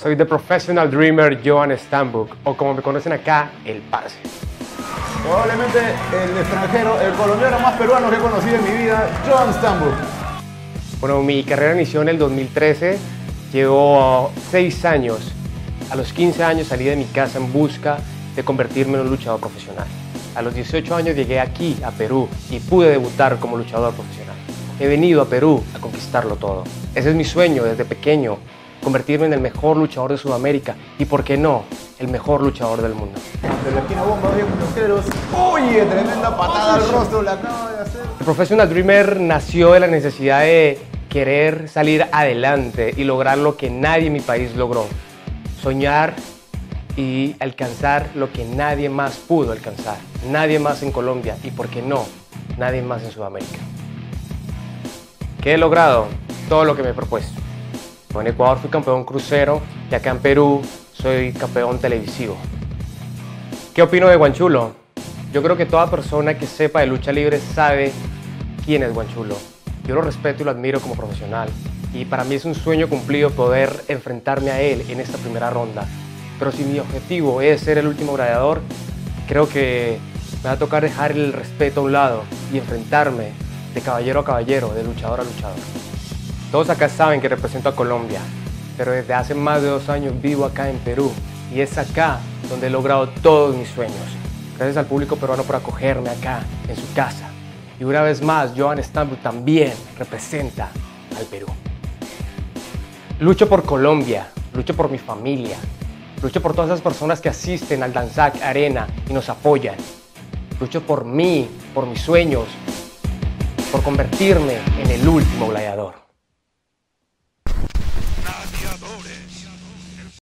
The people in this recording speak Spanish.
Soy The Professional Dreamer Johan Stambuk, o como me conocen acá, el Parce. Probablemente el extranjero, el colombiano más peruano que he conocido en mi vida, Johan Stambuk. Bueno, mi carrera inició en el 2013, llevo 6 años. A los 15 años salí de mi casa en busca de convertirme en un luchador profesional. A los 18 años llegué aquí, a Perú, y pude debutar como luchador profesional. He venido a Perú a conquistarlo todo. Ese es mi sueño desde pequeño, convertirme en el mejor luchador de Sudamérica y, ¿por qué no?, el mejor luchador del mundo. De la esquina bomba, 10 minuteros. ¡Oye! Tremenda patada al rostro la acaba de hacer. The Professional Dreamer nació de la necesidad de querer salir adelante y lograr lo que nadie en mi país logró. Soñar y alcanzar lo que nadie más pudo alcanzar. Nadie más en Colombia y, ¿por qué no?, nadie más en Sudamérica. ¿Qué he logrado? Todo lo que me he propuesto. En Ecuador fui campeón crucero y acá en Perú soy campeón televisivo. ¿Qué opino de Guanchulo? Yo creo que toda persona que sepa de lucha libre sabe quién es Guanchulo. Yo lo respeto y lo admiro como profesional y para mí es un sueño cumplido poder enfrentarme a él en esta primera ronda. Pero si mi objetivo es ser el último gladiador, creo que me va a tocar dejar el respeto a un lado y enfrentarme de caballero a caballero, de luchador a luchador. Todos acá saben que represento a Colombia, pero desde hace más de 2 años vivo acá en Perú y es acá donde he logrado todos mis sueños. Gracias al público peruano por acogerme acá, en su casa. Y una vez más, Johan Stambuk también representa al Perú. Lucho por Colombia, lucho por mi familia, lucho por todas esas personas que asisten al Danzac Arena y nos apoyan. Lucho por mí, por mis sueños, por convertirme en el último gladiador. Gladiadores.